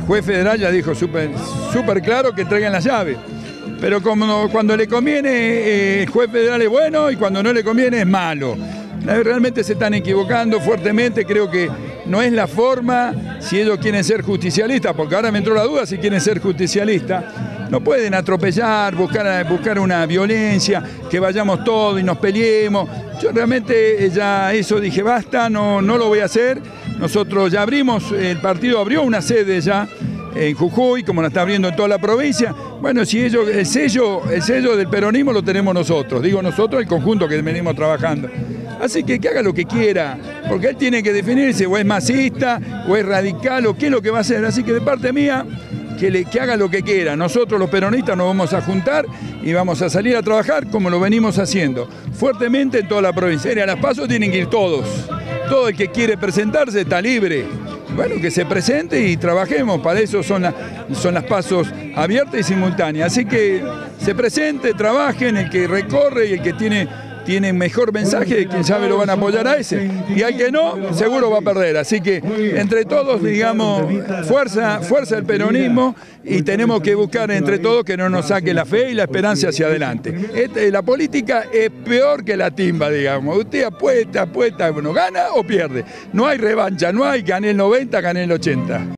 juez federal ya dijo súper claro que traigan la llave. Pero como cuando le conviene, el juez federal es bueno y cuando no le conviene es malo. Realmente se están equivocando fuertemente, creo que no es la forma si ellos quieren ser justicialistas, porque ahora me entró la duda si quieren ser justicialistas. No pueden atropellar, buscar una violencia, que vayamos todos y nos peleemos. Yo realmente ya eso dije, basta, no lo voy a hacer. Nosotros ya abrimos, el partido abrió una sede ya en Jujuy, como la está abriendo en toda la provincia. Bueno, si ellos, el sello del peronismo lo tenemos nosotros, digo nosotros, el conjunto que venimos trabajando. Así que haga lo que quiera, porque él tiene que definirse, o es masista, o es radical, o qué es lo que va a hacer. Así que de parte mía, que haga lo que quiera. Nosotros los peronistas nos vamos a juntar y vamos a salir a trabajar como lo venimos haciendo, fuertemente en toda la provincia. A las PASO tienen que ir todos. Todo el que quiere presentarse está libre. Bueno, que se presente y trabajemos, para eso son las PASO abiertas y simultáneas. Así que se presente, trabajen, el que recorre y el que tiene mejor mensaje, quien sabe lo van a apoyar a ese. Y al que no, seguro va a perder. Así que entre todos, digamos, fuerza el peronismo y tenemos que buscar entre todos que no nos saque la fe y la esperanza hacia adelante. La política es peor que la timba, digamos. Usted apuesta, bueno, gana o pierde. No hay revancha, no hay gané el 90, gané el 80.